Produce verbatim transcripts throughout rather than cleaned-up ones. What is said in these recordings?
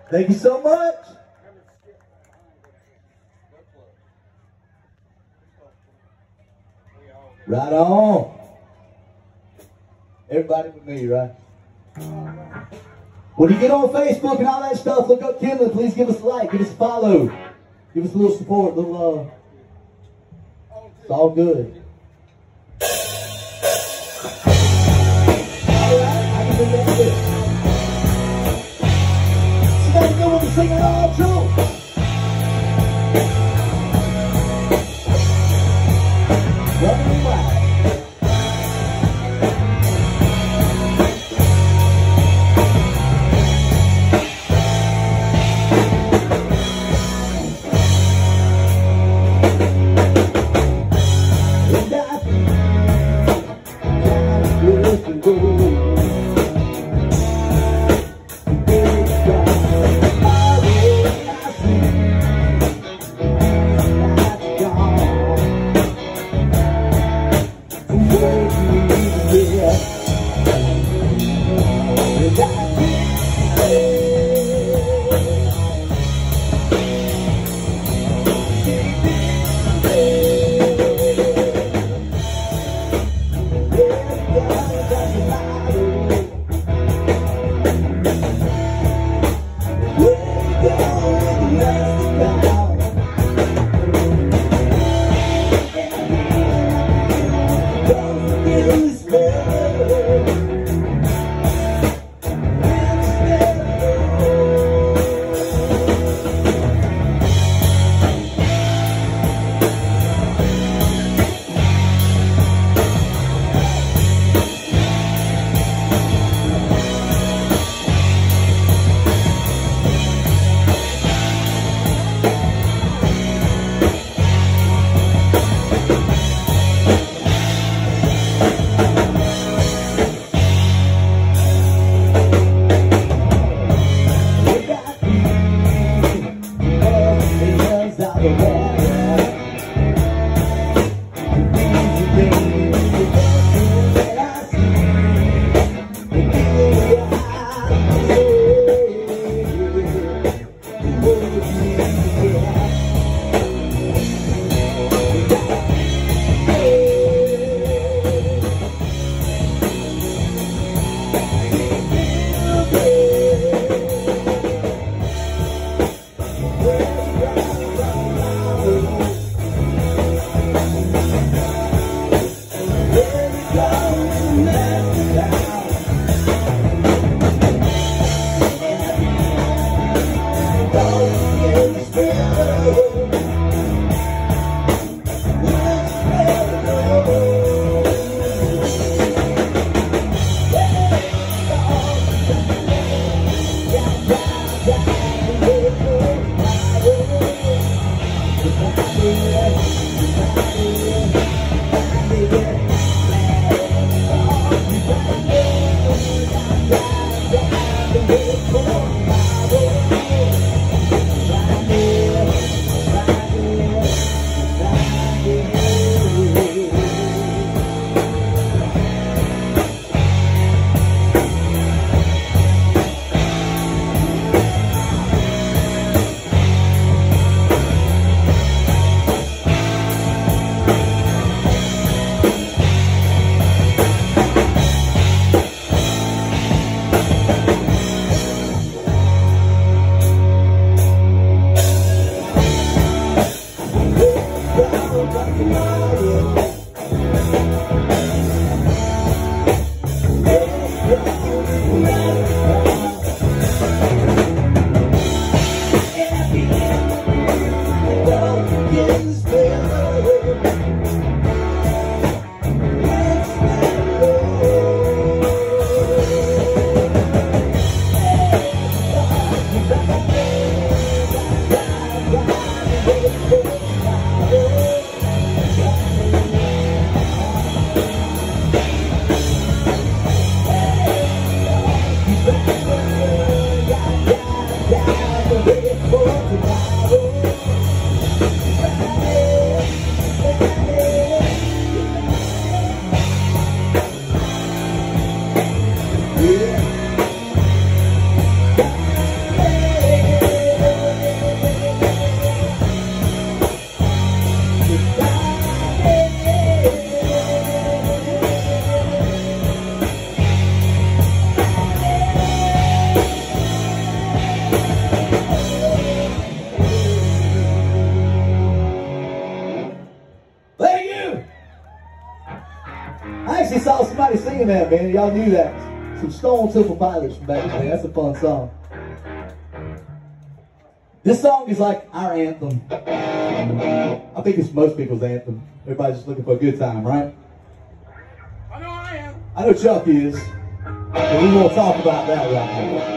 Thank you so much. Right on. Everybody with me, right? When you get on Facebook and all that stuff, look up Kindlin. Please give us a like, give us a follow, give us a little support, a little love. It's all good. All right, I can do that too. Somebody know what to sing it all too. Running wild. I actually saw somebody singing that, man. Y'all knew that. Some Stone Temple Pilots from back in the day. That's a fun song. This song is like our anthem. I think it's most people's anthem. Everybody's just looking for a good time, right? I know I am. I know Chuck is. But we won't talk about that right now.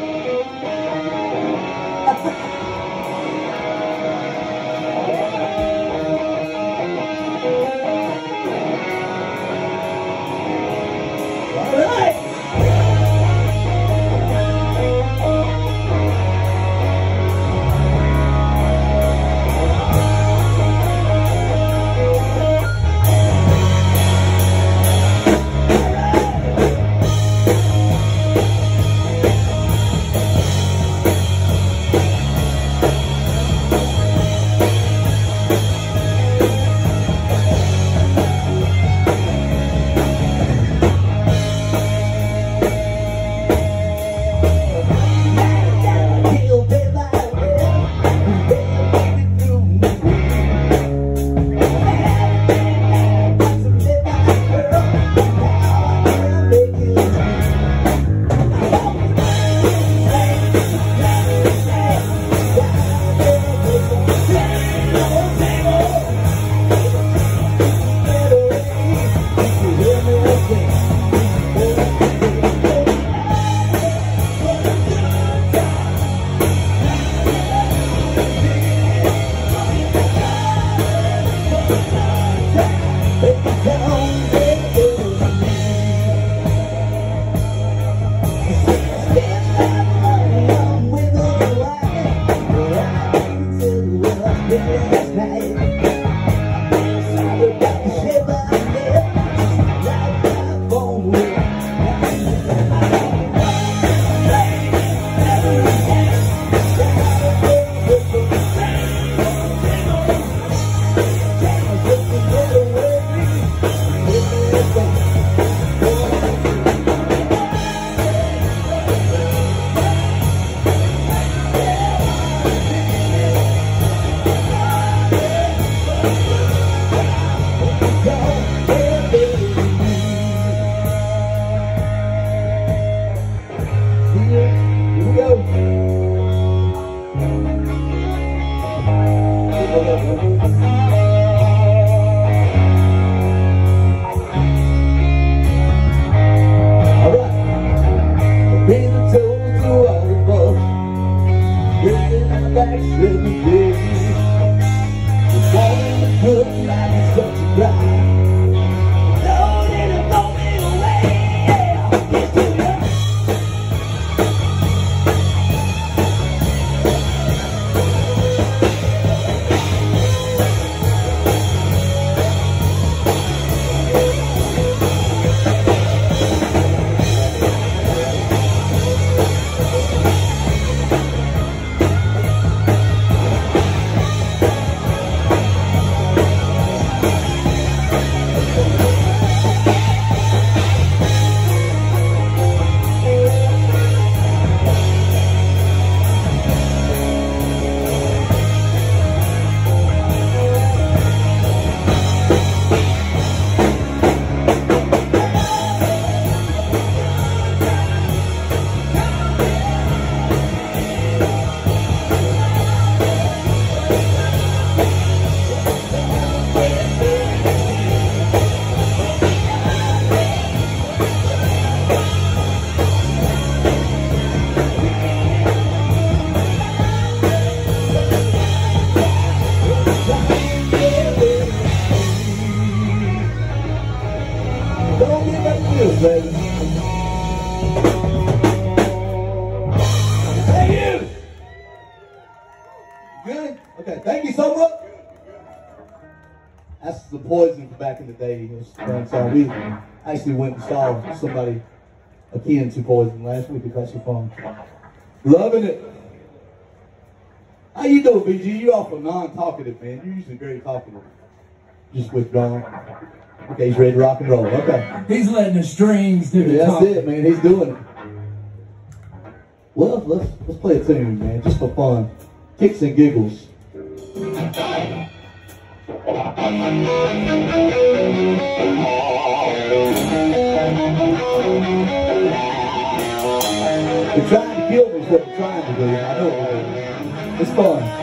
In the day, so we actually went and saw somebody akin to Poison last week. It's actually fun. Loving it. How you doing, B G? You awful non-talkative, man. You're usually very talkative. Just withdrawn. Okay, he's ready to rock and roll. Okay. He's letting the strings do the yeah, That's talking. it, man. He's doing it. Well, let's let's play a tune, man, just for fun. Kicks and giggles. Oh, They're trying to kill me is what they're trying to do. I know it. It's fun.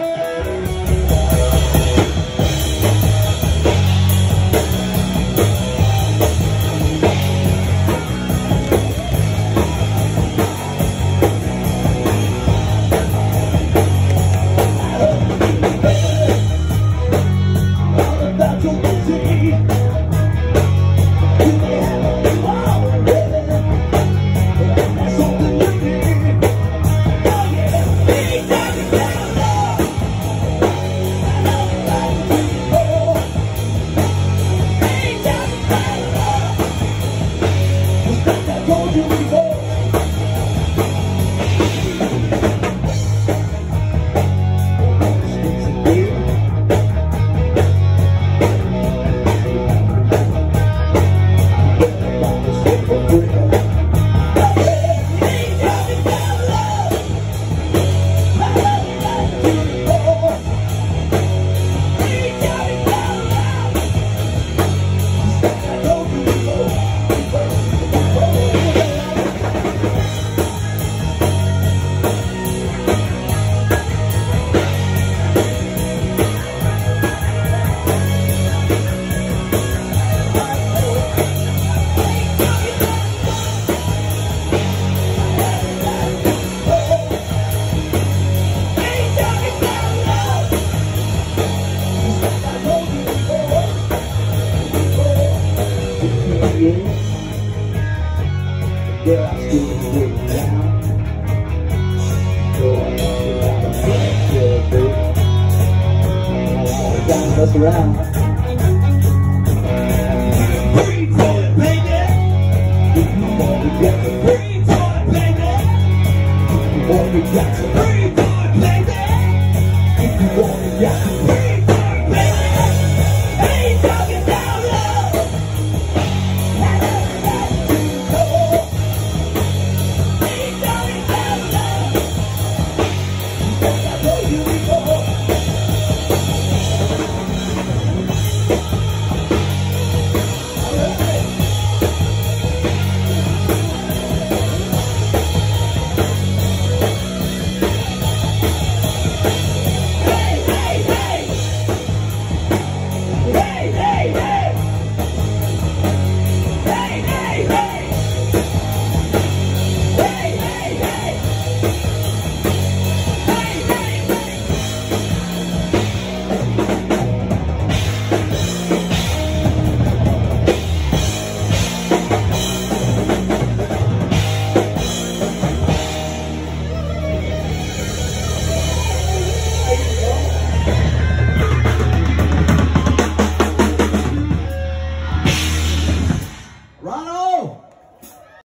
Girl, I'm still waiting down. So I know you got a friend, baby. I wanna mess around.